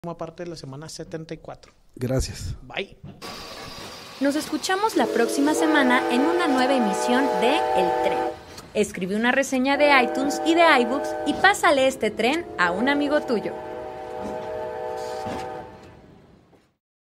Forma parte de la semana 74. Gracias. Bye. Nos escuchamos la próxima semana en una nueva emisión de El Tren. Escribe una reseña de iTunes y de iBooks y pásale este tren a un amigo tuyo.